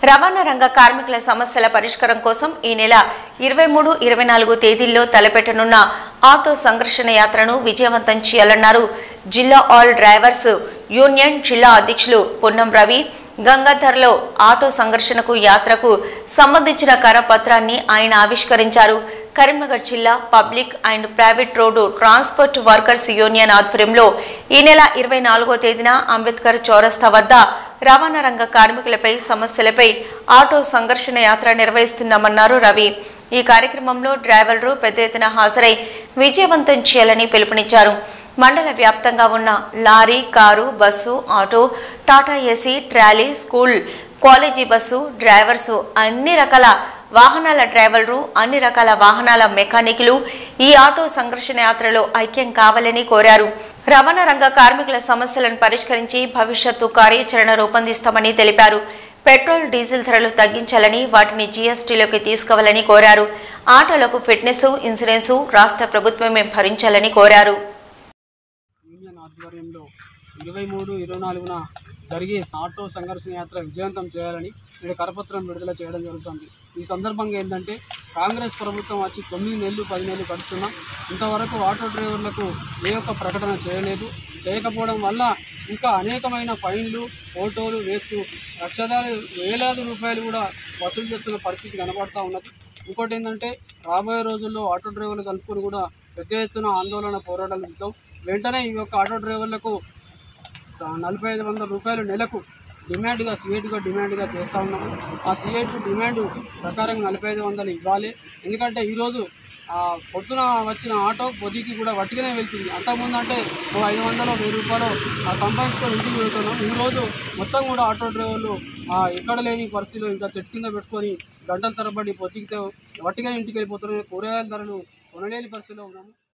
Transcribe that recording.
రవాణా రంగ కార్మికుల సమస్యల పరిష్కారం కోసం ఈ నెల 23, 24 తేదీల్లో తలపెట్టనున్న ఆటో సంఘర్షణ యాత్రను విజయవంతం చేయాలన్నారు జిల్లా ఆల్ డ్రైవర్స్ యూనియన్ జిల్లా అధ్యక్షులు పొన్నం రవి. గంగాధర్లో ఆటో సంఘర్షణకు యాత్రకు సంబంధించిన కరపత్రాన్ని ఆయన ఆవిష్కరించారు. కరీంనగర్ జిల్లా public and private road transport workers union ఆధ్వర్యంలో ఈ నెల 24వ తేదీన అంబేద్కర్ చౌరస్తా వద్ద రవాణా రంగ కార్మికులపై సమస్యలపై ఆటో సంఘర్షణ యాత్ర నిర్వహిస్తున్నామన్నారు రవి. ఈ కార్యక్రమంలో డ్రైవర్లు పెద్ద ఎత్తున హాజరై విజయవంతం చేయాలని పిలుపునిచ్చారు. మండల వ్యాప్తంగా ఉన్న lorry, car, bus, auto, Tata AC, trolley, school, college bus drivers, అన్ని రకాల వాహనాల డ్రైవర్లు, అన్ని రకాల వాహనాల మెకానికులు ఈ ఆటో సంఘర్షణ యాత్రలో ఐక్యం కావాలని కోరారు. రవాణా రంగ కార్మికుల సమస్యలను పరిష్కరించి భవిష్యత్తు కార్యాచరణ రూపొందిస్తామని తెలిపారు. పెట్రోల్, డీజిల్ ధరలు తగ్గించాలని, వాటిని జీఎస్టీలోకి తీసుకోవాలని కోరారు. ఆటోలకు ఫిట్నెస్, ఇన్సూరెన్స్ రాష్ట్ర ప్రభుత్వమే భరించాలని కోరారు. యూనియన్ ఆధ్వర్యంలో 23, 24న జరిగే ఆటో సంఘర్షణ యాత్ర విజయవంతం చేయాలని నేడు కరపత్రం విడుదల చేయడం జరుగుతుంది. ఈ సందర్భంగా ఏంటంటే కాంగ్రెస్ ప్రభుత్వం వచ్చి 9 నెలలు 10 నెలలు గడుస్తున్నాం. ఇంతవరకు ఆటో డ్రైవర్లకు ఏ ఒక్క ప్రకటన చేయలేదు. చేయకపోవడం వల్ల ఇంకా అనేకమైన ఫైన్లు, ఫోటోలు వేస్తూ వేలాది రూపాయలు కూడా వసూలు చేస్తున్న పరిస్థితి కనబడుతూ ఉన్నది. ఇంకోటి ఏంటంటే రాబోయే రోజుల్లో ఆటో డ్రైవర్లు కలుపుకొని కూడా పెద్ద ఎత్తున ఆందోళన పోరాటాలు ఇద్దాం. వెంటనే ఈ యొక్క ఆటో డ్రైవర్లకు 4500 రూపాయలు నెలకు డిమాండ్గా డిమాండ్గా చేస్తూ ఉన్నాము. ఆ సిఐటి డిమాండ్ ప్రకారం 4500 ఇవ్వాలి. ఎందుకంటే ఈరోజు పొద్దున వచ్చిన ఆటో పొద్దుకి కూడా వట్టిగానే వెళ్తుంది. అంతకుముందు అంటే 500, 1000 రూపాయలు సంపాదించుకొని ఇంటికి వెళ్తున్నాం. ఈరోజు మొత్తం కూడా ఆటో డ్రైవర్లు ఎక్కడ లేని పరిస్థితిలో ఇంకా చెట్టు కింద పెట్టుకొని గంటల తరబడి పొద్దుకితే వట్టిగా ఇంటికి వెళ్ళిపోతున్నాయి. కూరగాయల ధరలు కొనలేని పరిస్థితిలో ఉన్నాము.